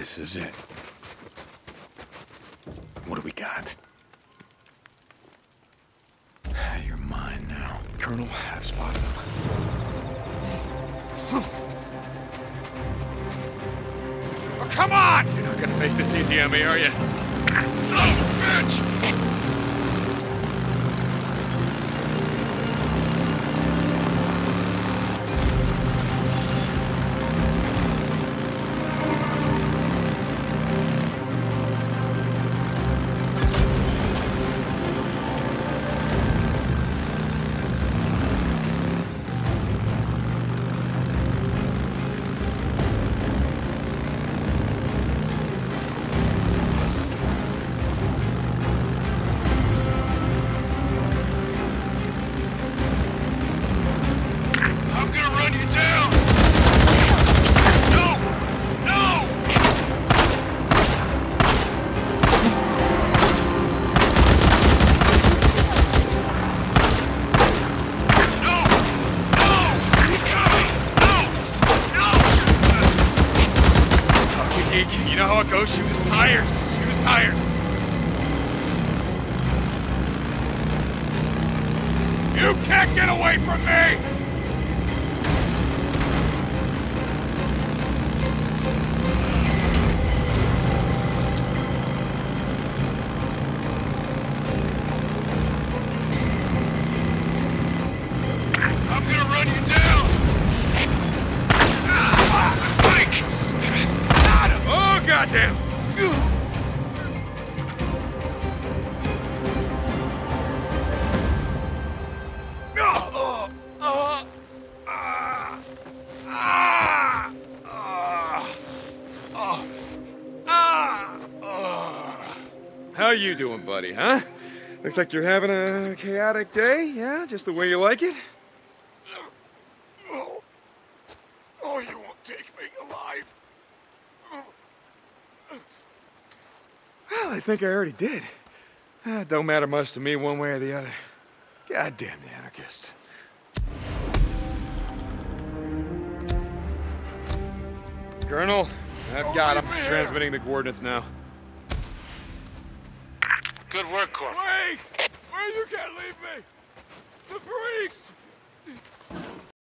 This is it. What do we got? You're mine now. Colonel, I've spotted him. Oh, come on! You're not gonna make this easy on me, are you? Son of a bitch! You know how it goes? Shoot his tires! Shoot his tires! You can't get away from me! I'm gonna run you down! Mike! Got him! Oh, goddamn! How you doing, buddy, huh? Looks like you're having a chaotic day, yeah? Just the way you like it? Oh, you won't take me alive. Well, I think I already did. Don't matter much to me one way or the other. Goddamn the anarchists. Colonel, I've got him. Transmitting the coordinates now. Good work, Corp. Wait! Wait, you can't leave me! The freaks!